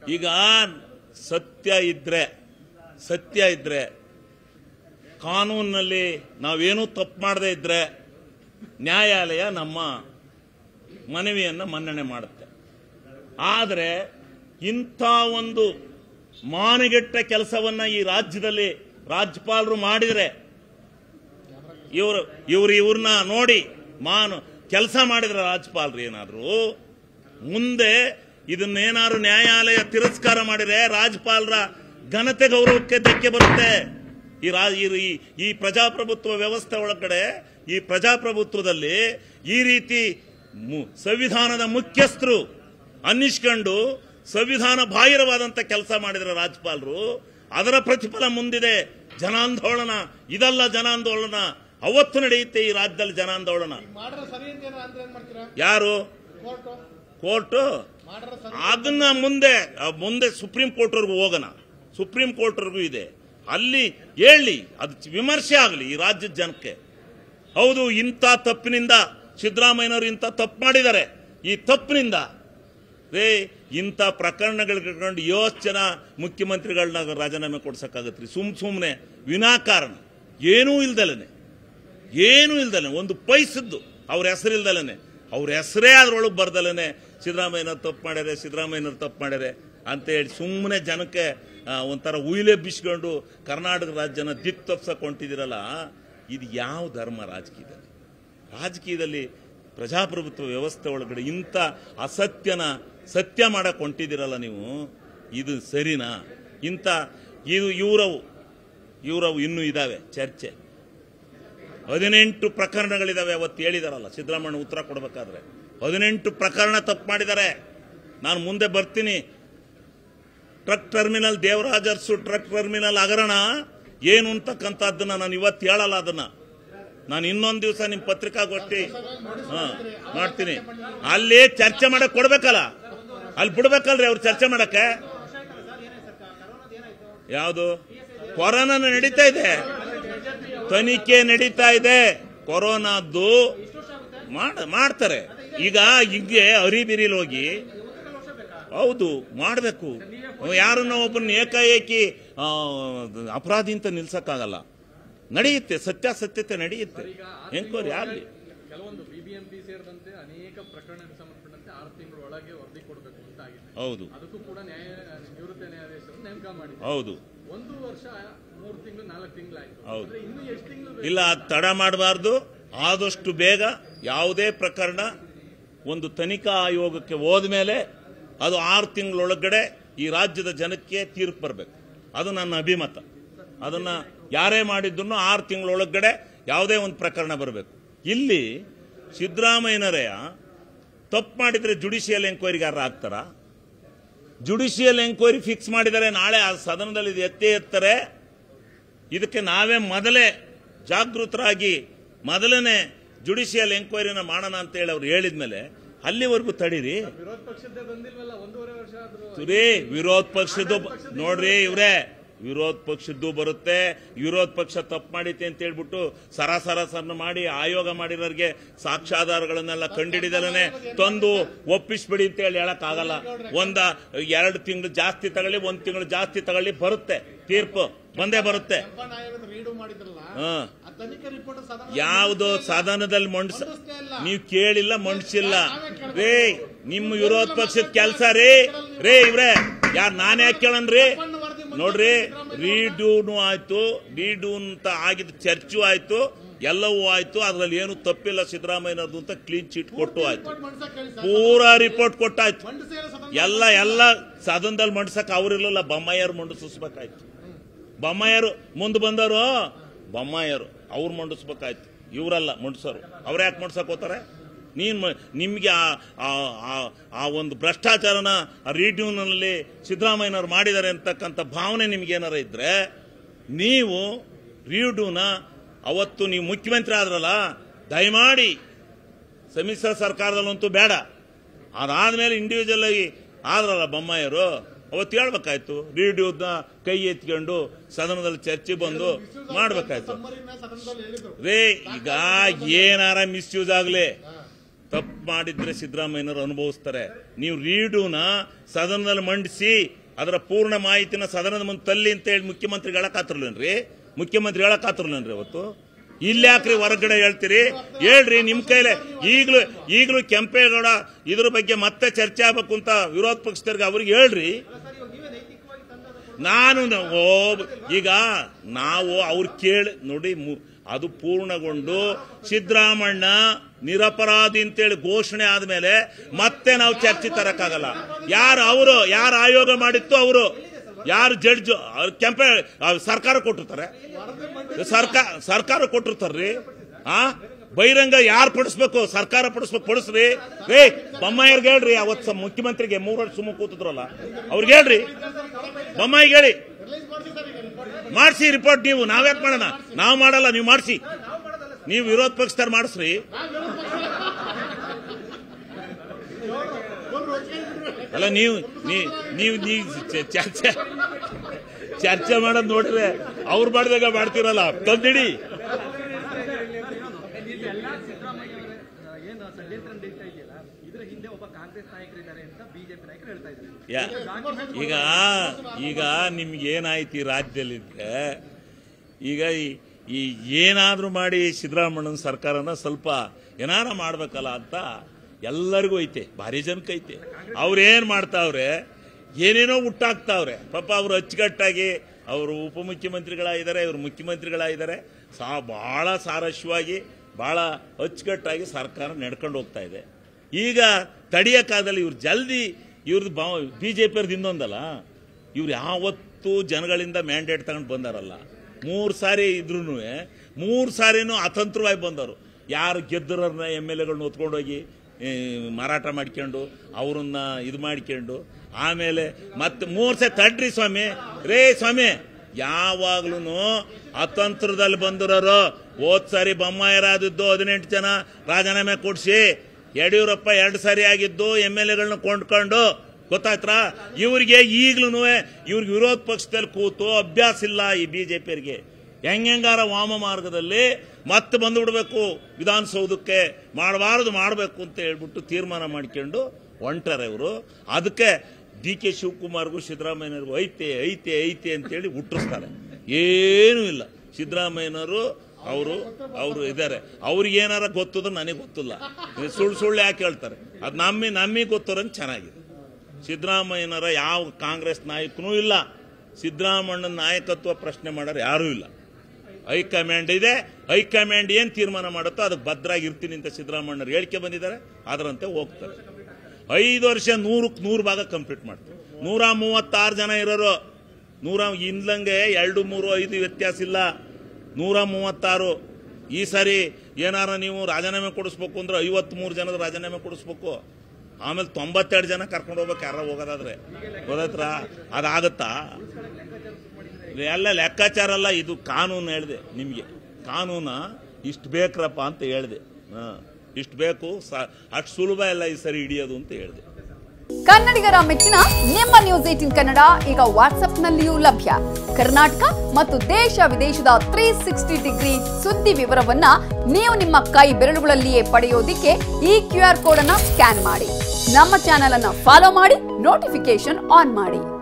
ಈಗ ಸತ್ಯ ಇದ್ರೆ ಕಾನೂನಿನಲ್ಲಿ ನಾವೇನೂ ತಪ್ಪು ಮಾಡದೇ ಇದ್ರೆ ನ್ಯಾಯಾಲಯ ನಮ್ಮ ಮನವಿಯನ್ನು ಮನ್ನಣೆ ಮಾಡುತ್ತೆ. ಆದರೆ ಇಂಥ ಒಂದು ಮಾನಗೆಟ್ಟ ಕೆಲಸವನ್ನ ಈ ರಾಜ್ಯದಲ್ಲಿ ರಾಜ್ಯಪಾಲರು ಮಾಡಿದರೆ ಇವ್ರನ್ನ ನೋಡಿ ಕೆಲಸ ಮಾಡಿದ್ರೆ ರಾಜ್ಯಪಾಲರು ಏನಾದ್ರು ಮುಂದೆ ಇದನ್ನೇನಾದ್ರು ನ್ಯಾಯಾಲಯ ತಿರಸ್ಕಾರ ಮಾಡಿದ್ರೆ ರಾಜ್ಯಪಾಲರ ಘನತೆ ಗೌರವಕ್ಕೆ ಧಕ್ಕೆ ಬರುತ್ತೆ. ಈ ಪ್ರಜಾಪ್ರಭುತ್ವ ವ್ಯವಸ್ಥೆ ಒಳಗಡೆ ಈ ಪ್ರಜಾಪ್ರಭುತ್ವದಲ್ಲಿ ಈ ರೀತಿ ಸಂವಿಧಾನದ ಮುಖ್ಯಸ್ಥರು ಅನ್ನಿಸ್ಕೊಂಡು ಸಂವಿಧಾನ ಬಾಹಿರವಾದಂತ ಕೆಲಸ ಮಾಡಿದ್ರೆ ರಾಜ್ಯಪಾಲರು ಅದರ ಪ್ರತಿಫಲ ಮುಂದಿದೆ. ಜನಾಂದೋಲನ ಇದಲ್ಲ, ಜನಾಂದೋಲನ ಅವತ್ತು ನಡೆಯುತ್ತೆ ಈ ರಾಜ್ಯದಲ್ಲಿ ಜನಾಂದೋಲನ. ಯಾರು ಕೋರ್ಟ್ ಅದನ್ನ ಮುಂದೆ ಸುಪ್ರೀಂ ಕೋರ್ಟ್ವರೆಗೂ ಹೋಗೋಣ. ಸುಪ್ರೀಂ ಕೋರ್ಟ್ವರೆಗೂ ಇದೆ, ಅಲ್ಲಿ ಹೇಳಿ ಅದು ವಿಮರ್ಶೆ ಆಗಲಿ ಈ ರಾಜ್ಯದ ಜನಕ್ಕೆ. ಹೌದು, ಇಂಥ ತಪ್ಪಿನಿಂದ ಸಿದ್ದರಾಮಯ್ಯನವರು ಇಂಥ ತಪ್ಪು ಮಾಡಿದ್ದಾರೆ. ಈ ತಪ್ಪಿನಿಂದ ಇಂಥ ಪ್ರಕರಣಗಳು ಯೋಚ್ ಜನ ಮುಖ್ಯಮಂತ್ರಿಗಳನ್ನ ರಾಜೀನಾಮೆ ಕೊಡ್ಸಕ್ಕಾಗತ್ರಿ? ಸುಮ್ಮನೆ ವಿನಾಕಾರಣ ಏನೂ ಇಲ್ದಲೇನೆ ಒಂದು ಪೈಸದ್ದು ಅವ್ರ ಹೆಸರಿಲ್ದಲೇನೆ, ಅವ್ರ ಹೆಸರೇ ಅದ್ರೊಳಗೆ ಬರ್ದಲೇನೆ ಸಿದ್ದರಾಮಯ್ಯನವ್ರು ತಪ್ಪು ಮಾಡ್ಯಾರೆ ಅಂತ ಹೇಳಿ ಸುಮ್ಮನೆ ಜನಕ್ಕೆ ಒಂಥರ ಉಯಿಲೆ ಬಿಸ್ಕೊಂಡು ಕರ್ನಾಟಕ ರಾಜ್ಯನ ದಿಕ್ ತಪ್ಸಕ್ ಹೊಂಟಿದಿರಲ್ಲ. ಇದು ಯಾವ ಧರ್ಮ ರಾಜಕೀಯದಲ್ಲಿ ಪ್ರಜಾಪ್ರಭುತ್ವ ವ್ಯವಸ್ಥೆ ಒಳಗಡೆ ಇಂಥ ಸತ್ಯ ಮಾಡಕ್ ಹೊಂಟಿದಿರಲ್ಲ ನೀವು. ಇದು ಸರಿನಾ? ಇವರವು ಇನ್ನೂ ಇದಾವೆ ಚರ್ಚೆ. 18 ಪ್ರಕರಣಗಳಿದಾವೆ. ಅವತ್ತು ಹೇಳಿದಾರಲ್ಲ ಸಿದ್ದರಾಮಯ್ಯ ಉತ್ತರ ಕೊಡಬೇಕಾದ್ರೆ 18 ಪ್ರಕರಣ ತಪ್ಪು ಮಾಡಿದ್ದಾರೆ. ನಾನು ಮುಂದೆ ಬರ್ತೀನಿ. Truck terminal Devaraj Urs truck terminal ಹಗರಣ ಏನು ಅಂತಕ್ಕಂಥದ್ದನ್ನ ನಾನು ಇವತ್ತು ಹೇಳಲ್ಲ. ಅದನ್ನ ನಾನು ಇನ್ನೊಂದು ದಿವಸ ನಿಮ್ಮ ಪತ್ರಿಕಾಗೋಷ್ಠಿ ಮಾಡ್ತೀನಿ. ಅಲ್ಲಿ ಚರ್ಚೆ ಮಾಡಕ್ ಕೊಡ್ಬೇಕಲ್ಲ, ಅಲ್ಲಿ ಬಿಡ್ಬೇಕಲ್ರಿ ಅವ್ರು ಚರ್ಚೆ ಮಾಡಕ್ಕೆ. ಯಾವುದು ಕೊರೋನಾ ನಡೀತಾ ಇದೆ, ತನಿಖೆ ನಡೀತಾ ಇದೆ. ಕೊರೋನಾದ್ದು ಮಾಡ್ತಾರೆ. ಈಗ ಹಿಂಗೆ ಅರಿಬಿರಿಲಿ ಹೋಗಿ ಹೌದು ಮಾಡಬೇಕು. ಯಾರನ್ನ ಒಬ್ಬನ ಏಕಾಏಕಿ ಅಪರಾಧಿ ಅಂತ ನಿಲ್ಸಕ್ಕಾಗಲ್ಲ. ನಡೆಯುತ್ತೆ, ಸತ್ಯಾಸತ್ಯತೆ ನಡೆಯುತ್ತೆ. ಎಂಕ್ವೈರಿ ಆಗಲಿ. ಕೆಲವೊಂದು ಬಿಬಿಎಂಪಿ ಸೇರಿದಂತೆ ಅನೇಕ ಪ್ರಕರಣಕ್ಕೆ ಸಂಬಂಧಪಟ್ಟಂತೆ 6 ತಿಂಗಳ ಒಳಗೆ ವರದಿ ಕೊಡಬೇಕು ಅಂತ ಆಗಿದೆ. ಹೌದು, ಅದಕ್ಕೂ ಕೂಡ ನಿವೃತ್ತ ನ್ಯಾಯಾಧೀಶರು ನೇಮಕ ಮಾಡಿ. ಹೌದು, 1 ವರ್ಷ 3 ತಿಂಗಳು 4 ತಿಂಗಳಾಯ್ತು. ಹೌದು, ಇನ್ನು ಎಷ್ಟು ತಿಂಗಳು ಇಲ್ಲ ತಡ ಮಾಡಬಾರ್ದು. ಆದಷ್ಟು ಬೇಗ ಯಾವುದೇ ಪ್ರಕರಣ ಒಂದು ತನಿಖಾ ಆಯೋಗಕ್ಕೆ ಹೋದ್ಮೇಲೆ ಅದು 6 ತಿಂಗಳೊಳಗಡೆ ಈ ರಾಜ್ಯದ ಜನಕ್ಕೆ ತೀರ್ಪು ಬರಬೇಕು. ಅದು ನನ್ನ ಅಭಿಮತ. ಅದನ್ನ ಯಾರೇ ಮಾಡಿದ್ರು 6 ತಿಂಗಳೊಳಗಡೆ ಯಾವುದೇ ಒಂದು ಪ್ರಕರಣ ಬರಬೇಕು. ಇಲ್ಲಿ ಸಿದ್ದರಾಮಯ್ಯನರೇ ತಪ್ಪು ಮಾಡಿದ್ರೆ ಜುಡಿಷಿಯಲ್ ಎಂಕ್ವೈರಿಗಾರ ಆಗ್ತಾರ? ಜುಡಿಷಿಯಲ್ ಎಂಕ್ವೈರಿ ಫಿಕ್ಸ್ ಮಾಡಿದರೆ ನಾಳೆ ಆ ಸದನದಲ್ಲಿ ಎತ್ತಾರೆ. ಇದಕ್ಕೆ ನಾವೇ ಮೊದಲೇ ಜಾಗೃತರಾಗಿ ಮೊದಲನೇ ಜುಡಿಷಿಯಲ್ ಎಂಕ್ವೈರಿನ ಮಾಡೋಣ ಅಂತ ಹೇಳಿ ಅವ್ರು ಹೇಳಿದ್ಮೇಲೆ ಅಲ್ಲಿವರೆಗೂ ತಡೀರಿ. ವಿರೋಧ ಪಕ್ಷದ್ದೇ ಬಂದಿಲ್ವಲ್ಲ, 1.5 ವರ್ಷ ಆದ್ರೂ ವಿರೋಧ ಪಕ್ಷದ್ದು ನೋಡ್ರಿ, ಇವ್ರೆ ವಿರೋಧ ಪಕ್ಷದ್ದು ಬರುತ್ತೆ. ವಿರೋಧ ಪಕ್ಷ ತಪ್ಪು ಮಾಡಿತೆ ಅಂತ ಹೇಳ್ಬಿಟ್ಟು ಸರಸರನ್ನ ಮಾಡಿ ಆಯೋಗ ಮಾಡಿರೋರಿಗೆ ಸಾಕ್ಷ್ಯಾಧಾರಗಳನ್ನೆಲ್ಲ ಕಂಡಿಡಿದಲನೆ ತಂದು ಒಪ್ಪಿಸ್ಬಿಡಿ ಅಂತ ಹೇಳಿ ಹೇಳಕ್ ಆಗಲ್ಲ. 2 ತಿಂಗಳು ಜಾಸ್ತಿ ತಗೊಳ್ಳಿ, 1 ತಿಂಗಳು ಜಾಸ್ತಿ ತಗೊಳ್ಳಿ, ಬರುತ್ತೆ ತೀರ್ಪು, ಬಂದೇ ಬರುತ್ತೆ. ಯಾವುದೋ ಸದನದಲ್ಲಿ ನೀವು ಕೇಳಿಲ್ಲ, ಮಂಡಿಸಿಲ್ಲ ರೇ. ನಿಮ್ಮ ವಿರೋಧ ಪಕ್ಷದ ಕೆಲಸ ರೇ ಇವ್ರೆ ಯಾರು ನಾನೇ ಯಾಕೆ ಕೇಳನ್ರಿ? ನೋಡ್ರಿ, ರೀಡ್ಯೂನು ಆಯ್ತು, ರೀಡ್ಯೂ ಅಂತ ಆಗಿದ್ದು ಚರ್ಚು ಆಯ್ತು, ಎಲ್ಲವೂ ಆಯ್ತು. ಅದ್ರಲ್ಲಿ ಏನು ತಪ್ಪಿಲ್ಲ ಸಿದ್ದರಾಮಯ್ಯನವ್ರದ್ದು ಅಂತ ಕ್ಲೀನ್ ಚೀಟ್ ಕೊಟ್ಟು ಆಯ್ತು, ಪೂರಾ ರಿಪೋರ್ಟ್ ಕೊಟ್ಟಾಯ್ತು. ಎಲ್ಲ ಸದನದಲ್ಲಿ ಮಂಡಿಸಕ್ ಅವ್ರಿರ್ಲಿಲ್ಲ, ಬೊಮ್ಮಾಯಿಯರು ಮಂಡಿಸ್ಬೇಕಾಯ್ತು. ಬೊಮ್ಮಾಯಿಯರು ಮುಂದೆ ಬಂದವರು, ಬೊಮ್ಮಾಯಿಯರು ಅವ್ರು ಮಂಡಿಸ್ಬೇಕಾಯ್ತು, ಇವರಲ್ಲ ಮಂಡಿಸೋರು. ಅವ್ರು ಯಾಕೆ ಮಂಡಿಸಕ್ ಹೋಗ್ತಾರೆ? ನಿಮ್ಗೆ ಆ ಒಂದು ಭ್ರಷ್ಟಾಚಾರನ ರೀಡ್ಯೂನಲ್ಲಿ ಸಿದ್ದರಾಮಯ್ಯನವ್ರು ಮಾಡಿದ್ದಾರೆ ಅಂತಕ್ಕಂಥ ಭಾವನೆ ನಿಮ್ಗೇನಾರ ಇದ್ರೆ ನೀವು ರೀಡ್ಯೂನ ಅವತ್ತು ನೀವು ಮುಖ್ಯಮಂತ್ರಿ ಆದ್ರಲ್ಲ, ದಯಮಾಡಿ ಸಮ್ಮಿಶ್ರ ಸರ್ಕಾರದಲ್ಲಂತೂ ಬೇಡ, ಅದಾದ್ಮೇಲೆ ಇಂಡಿವಿಜುವಲ್ ಆಗಿ ಆದ್ರಲ್ಲ ಬೊಮ್ಮಾಯಿಯರು, ಅವತ್ತು ಹೇಳ್ಬೇಕಾಯ್ತು. ರೀಡ್ಯೂನ ಕೈ ಎತ್ಕೊಂಡು ಸದನದಲ್ಲಿ ಚರ್ಚೆ ಬಂದು ಮಾಡ್ಬೇಕಾಯ್ತು. ರೇ ಈಗ ಏನಾರ ಮಿಸ್ಯೂಸ್ ಆಗ್ಲಿ, ತಪ್ಪು ಮಾಡಿದ್ರೆ ಸಿದ್ದರಾಮಯ್ಯನವರು ಅನುಭವಿಸ್ತಾರೆ. ನೀವು ರೀಡುನ ಸದನದಲ್ಲಿ ಮಂಡಿಸಿ ಅದರ ಪೂರ್ಣ ಮಾಹಿತಿನ ಸದನದ ಮುಂದೆ ತಲ್ಲಿ ಅಂತ ಹೇಳಿ ಮುಖ್ಯಮಂತ್ರಿಗಳು ಹೇಳಕ್ಕಾತ್ರಲ್ಲೇನ್ರಿ ಅವತ್ತು? ಇಲ್ಲಾಕ್ರಿ ಹೊರಗಡೆ ಹೇಳ್ತೀರಿ? ಹೇಳ್ರಿ, ನಿಮ್ ಕೈಲೇ ಈಗಲೂ ಕೆಂಪೇಗೌಡ ಇದ್ರ ಬಗ್ಗೆ ಮತ್ತೆ ಚರ್ಚೆ ಆಗ್ಬೇಕು ಅಂತ ವಿರೋಧ ಪಕ್ಷದವ್ರಿಗೆ ಅವ್ರಿಗೆ ಹೇಳ್ರಿ. ಈಗ ನಾವು ಅವ್ರು ಕೇಳಿ ನೋಡಿ, ಅದು ಪೂರ್ಣಗೊಂಡು ಸಿದ್ದರಾಮಣ್ಣ ನಿರಪರಾಧಿ ಅಂತೇಳಿ ಘೋಷಣೆ ಆದ್ಮೇಲೆ ಮತ್ತೆ ನಾವು ಚರ್ಚೆ ತರಕ್ಕಾಗಲ್ಲ. ಯಾರು ಆಯೋಗ ಮಾಡಿತ್ತು, ಅವರು ಯಾರು ಜಡ್ಜ್ ಕೆಂಪೆ ಸರ್ಕಾರ ಕೊಟ್ಟಿರ್ತಾರೆ, ಸರ್ಕಾರ ಕೊಟ್ಟಿರ್ತಾರ್ರಿ. ಬಹಿರಂಗ ಯಾರು ಪಡಿಸ್ಬೇಕು? ಸರ್ಕಾರ ಪಡಿಸ್ರಿ. ಬೊಮ್ಮಾಯಿಗೆ ಹೇಳ್ರಿ, ಅವತ್ತು ಮುಖ್ಯಮಂತ್ರಿಗೆ 3 ವರ್ಷ ಸುಮ್ಮ ಕೂತಿದ್ರಲ್ಲ, ಅವ್ರಿಗೆ ಹೇಳ್ರಿ, ಬೊಮ್ಮಾಯಿಗೆ ಹೇಳಿ ಮಾಡಿಸಿ ರಿಪೋರ್ಟ್. ನೀವು ನಾವ್ಯಾಕೆ ಮಾಡೋಣ? ನಾವು ಮಾಡಲ್ಲ, ನೀವು ಮಾಡಿಸಿ. ನೀವು ವಿರೋಧ ಪಕ್ಷದವ್ರು ಮಾಡಿಸ್ರಿ. ಅಲ್ಲ, ನೀವು ಚರ್ಚೆ ಮಾಡೋದು ನೋಡ್ರೆ ಅವ್ರು ಮಾಡಿದಾಗ ಮಾಡ್ತೀರಲ್ಲ, ತಂದಿಡಿ. ಈಗ ನಿಮ್ಗೆ ಏನಾಯ್ತು ಈ ರಾಜ್ಯದಲ್ಲಿದ್ರೆ, ಈಗ ಈ ಏನಾದ್ರೂ ಮಾಡಿ ಸಿದ್ದರಾಮಣ್ಣನ ಸರ್ಕಾರನ ಸ್ವಲ್ಪ ಏನಾರ ಮಾಡ್ಬೇಕಲ್ಲ ಅಂತ ಎಲ್ಲರಿಗೂ ಐತೆ, ಭಾರಿ ಜನಕ್ಕೆ ಐತೆ. ಅವ್ರೇನ್ ಮಾಡ್ತಾವ್ರೆ, ಏನೇನೋ ಹುಟ್ಟಾಕ್ತಾವ್ರೆ. ಪಾಪ ಅವ್ರು ಅಚ್ಚುಕಟ್ಟಾಗಿ ಅವರು ಉಪಮುಖ್ಯಮಂತ್ರಿಗಳಾಗಿದ್ದಾರೆ, ಇವರು ಮುಖ್ಯಮಂತ್ರಿಗಳಾಗಿದ್ದಾರೆ. ಬಹಳ ಸಾರಸ್ಯವಾಗಿ ಬಹಳ ಅಚ್ಚುಕಟ್ಟಾಗಿ ಸರ್ಕಾರ ನಡ್ಕೊಂಡು ಹೋಗ್ತಾ ಇದೆ. ಈಗ ತಡೆಯಕ್ಕಾಗದಲ್ಲಿ ಇವ್ರು ಜಲ್ದಿ ಇವ್ರದ್ದು ಬಿಜೆಪಿಯವ್ರದ್ದು ಇನ್ನೊಂದಲ್ಲ, ಇವ್ರು ಯಾವತ್ತೂ ಜನಗಳಿಂದ ಮ್ಯಾಂಡೇಟ್ ತಗೊಂಡು ಬಂದಾರಲ್ಲ. 3 ಸಾರಿ ಇದ್ರೂ 3 ಸಾರಿನೂ ಅತಂತ್ರವಾಗಿ ಬಂದವರು. ಯಾರು ಗೆದ್ದರನ್ನ MLAಗಳನ್ನ ಹೊತ್ಕೊಂಡೋಗಿ ಮಾರಾಟ ಮಾಡ್ಕೊಂಡು ಅವ್ರನ್ನ ಇದು ಮಾಡ್ಕೊಂಡು ಆಮೇಲೆ ಮತ್ತೆ 3 ಸಾರಿ ತಡ್ರಿ ಸ್ವಾಮಿ. ಸ್ವಾಮಿ, ಯಾವಾಗ್ಲೂ ಅತಂತ್ರದಲ್ಲಿ ಬಂದಿರೋರು. ಹೋದ್ ಸಾರಿ ಬೊಮ್ಮಾಯಿರಾದಿದ್ದು 18 ಜನ ರಾಜೀನಾಮೆ ಕೊಡಿಸಿ, ಯಡಿಯೂರಪ್ಪ 2 ಸಾರಿ ಆಗಿದ್ದು MLAಗಳನ್ನ ಕೊಂಡ್ಕೊಂಡು, ಗೊತ್ತಾಯ್ತಾ? ಇವ್ರಿಗೆ ಈಗ್ಲೂ ಇವ್ರಿಗೆ ವಿರೋಧ ಪಕ್ಷದಲ್ಲಿ ಕೂತು ಅಭ್ಯಾಸ ಇಲ್ಲ. ಈ ಬಿಜೆಪಿಯರಿಗೆ ಹೆಂಗಾರ ವಾಮ ಮಾರ್ಗದಲ್ಲಿ ಮತ್ತೆ ಬಂದುಬಿಡ್ಬೇಕು ವಿಧಾನಸೌಧಕ್ಕೆ, ಮಾಡಬಾರದು ಮಾಡಬೇಕು ಅಂತ ಹೇಳ್ಬಿಟ್ಟು ತೀರ್ಮಾನ ಮಾಡ್ಕೊಂಡು ಹೊಂಟಾರೆ ಇವರು. ಅದಕ್ಕೆ DK ಶಿವಕುಮಾರ್ಗೂ ಸಿದ್ದರಾಮಯ್ಯನವ್ರಿಗೂ ಐತೆ ಐತೆ ಐತೆ ಅಂತೇಳಿ ಹುಟ್ಟಿಸ್ತಾರೆ. ಏನೂ ಇಲ್ಲ. ಸಿದ್ದರಾಮಯ್ಯನವರು ಅವರು ಇದ್ದಾರೆ. ಅವ್ರಿಗೆ ಏನಾರ ಗೊತ್ತದ ನನಗೆ ಗೊತ್ತಿಲ್ಲ. ಸುಳ್ಳು ಯಾಕೆ ಹೇಳ್ತಾರೆ? ಅದು ನಮಗೆ ಗೊತ್ತೋರಂತ ಚೆನ್ನಾಗಿದೆ. ಸಿದ್ದರಾಮಯ್ಯನವರ ಯಾವ ಕಾಂಗ್ರೆಸ್ ನಾಯಕನೂ ಇಲ್ಲ. ಸಿದ್ದರಾಮಣ್ಣನ ನಾಯಕತ್ವ ಪ್ರಶ್ನೆ ಮಾಡೋರು ಯಾರೂ ಇಲ್ಲ. ಹೈಕಮಾಂಡ್ ಇದೆ, ಹೈಕಮಾಂಡ್ ಏನ್ ತೀರ್ಮಾನ ಮಾಡುತ್ತೋ ಅದಕ್ಕೆ ಭದ್ರಾಗಿರ್ತೀನಿ ಅಂತ ಸಿದ್ದರಾಮಣ್ಣರು ಹೇಳಿಕೆ ಬಂದಿದ್ದಾರೆ. ಅದರಂತೆ ಹೋಗ್ತಾರೆ. 5 ವರ್ಷ 100ಕ್ಕೆ 100 ಭಾಗ ಕಂಪ್ಲೀಟ್ ಮಾಡ್ತಾರೆ. 136 ಜನ ಇರೋರು. 100 ಇಂದ್ಲಂಗೆ 2, 3, 5 ವ್ಯತ್ಯಾಸ ಇಲ್ಲ. 136. ಈ ಸಾರಿ ಏನಾರ ನೀವು ರಾಜೀನಾಮೆ ಕೊಡಿಸ್ಬೇಕು ಅಂದ್ರೆ 53 ಜನದ ರಾಜೀನಾಮೆ ಕೊಡಿಸ್ಬೇಕು. ಆಮೇಲೆ 92 ಜನ ಕರ್ಕೊಂಡು ಹೋಗ್ಬೇಕು ಯಾರ ಹೋಗೋದಾದ್ರೆ. ಗೊತ್ತಾಯ್ತಾ? ಅದಾಗತ್ತಾ? ಎಲ್ಲ ಲೆಕ್ಕಾಚಾರ ಅಲ್ಲ, ಇದು ಕಾನೂನು. ಹೇಳಿದೆ ನಿಮಗೆ, ಕಾನೂನ ಇಷ್ಟು ಬೇಕ್ರಪ್ಪ ಅಂತ ಹೇಳಿದೆ. ಇಷ್ಟು ಬೇಕು, ಅಷ್ಟು ಸುಲಭ ಇಲ್ಲ ಈ ಸರಿ ಹಿಡಿಯೋದು ಅಂತ ಹೇಳಿದೆ. ಕನ್ನಡಿಗರ ಮೆಚ್ಚಿನ ನಿಮ್ಮ ನ್ಯೂಸ್ 18 ಕನ್ನಡ ಈಗ ವಾಟ್ಸ್ಆಪ್ನಲ್ಲಿಯೂ ಲಭ್ಯ. ಕರ್ನಾಟಕ ಮತ್ತು ದೇಶ ವಿದೇಶದ 360 ಡಿಗ್ರಿ ಸುದ್ದಿ ವಿವರವನ್ನ ನೀವು ನಿಮ್ಮ ಕೈ ಬೆರಳುಗಳಲ್ಲಿಯೇ ಪಡೆಯೋದಿಕ್ಕೆ ಈ QR ಕೋಡ್ ಅನ್ನ ಸ್ಕ್ಯಾನ್ ಮಾಡಿ. ನಮ್ಮ ಚಾನೆಲ್ ಅನ್ನ ಫಾಲೋ ಮಾಡಿ, ನೋಟಿಫಿಕೇಶನ್ ಆನ್ ಮಾಡಿ.